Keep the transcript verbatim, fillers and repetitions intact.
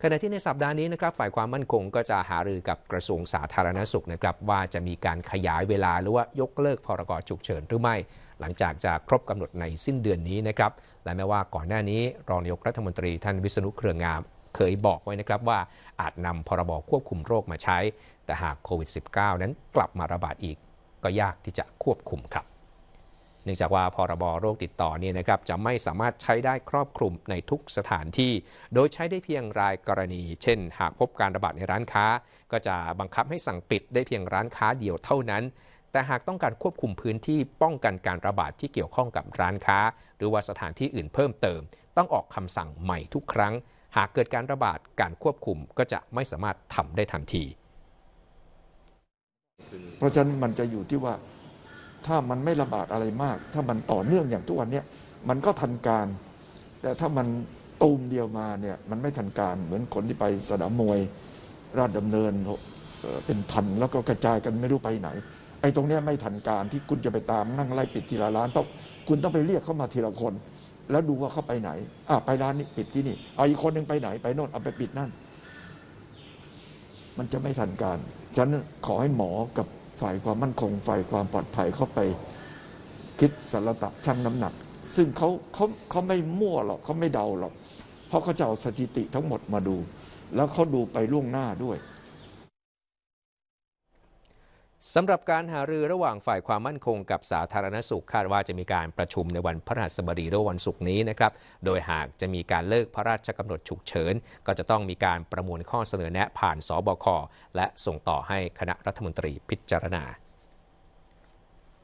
ขณะที่ในสัปดาห์นี้นะครับฝ่ายความมั่นคงก็จะหารือกับกระทรวงสาธารณสุขนะครับว่าจะมีการขยายเวลาหรือว่ายกเลิกพรกฉุกเฉินหรือไม่หลังจากจะครบกำหนดในสิ้นเดือนนี้นะครับและแม้ว่าก่อนหน้านี้รองนายกรัฐมนตรีท่านวิษณุเครืองามเคยบอกไว้นะครับว่าอาจนำพรบควบคุมโรคมาใช้แต่หากโควิด สิบเก้า นั้นกลับมาระบาดอีกก็ยากที่จะควบคุมครับเนื่องจากว่าพรบโรคติดต่อเนี่ยนะครับจะไม่สามารถใช้ได้ครอบคลุมในทุกสถานที่โดยใช้ได้เพียงรายกรณีเช่นหากพบการระบาดในร้านค้าก็จะบังคับให้สั่งปิดได้เพียงร้านค้าเดียวเท่านั้นแต่หากต้องการควบคุมพื้นที่ป้องกันการระบาดที่เกี่ยวข้องกับร้านค้าหรือว่าสถานที่อื่นเพิ่มเติมต้องออกคำสั่งใหม่ทุกครั้งหากเกิดการระบาดการควบคุมก็จะไม่สามารถทำได้ทันทีเพราะฉะนั้นมันจะอยู่ที่ว่าถ้ามันไม่ระบาดอะไรมากถ้ามันต่อเนื่องอย่างทุกวันนี้มันก็ทันการแต่ถ้ามันตูมเดียวมาเนี่ยมันไม่ทันการเหมือนคนที่ไปสนามมวยราชดำเนินเป็นพันแล้วก็กระจายกันไม่รู้ไปไหนไอ้ตรงนี้ไม่ทันการที่คุณจะไปตามนั่งไล่ปิดทีละร้านต้องคุณต้องไปเรียกเข้ามาทีละคนแล้วดูว่าเขาไปไหนอ่ะไปร้านนี้ปิดที่นี่เอาอีกคนหนึ่งไปไหนไปโน่นเอาไปปิดนั่นมันจะไม่ทันการฉะนั้นขอให้หมอกับฝ่ายความมั่นคงฝ่ายความปลอดภัยเข้าไปคิดสารตะชั่งน้ำหนักซึ่งเขาเขาเขาไม่มั่วหรอกเขาไม่เดาหรอกเพราะเขาจะเอาสถิติทั้งหมดมาดูแล้วเขาดูไปล่วงหน้าด้วยสำหรับการหารือระหว่างฝ่ายความมั่นคงกับสาธารณสุขคาดว่าจะมีการประชุมในวันพฤหัสบดีหรือวันศุกร์นี้นะครับโดยหากจะมีการเลิกพระราชกำหนดฉุกเฉินก็จะต้องมีการประมวลข้อเสนอแนะผ่านสบคและส่งต่อให้คณะรัฐมนตรีพิจารณา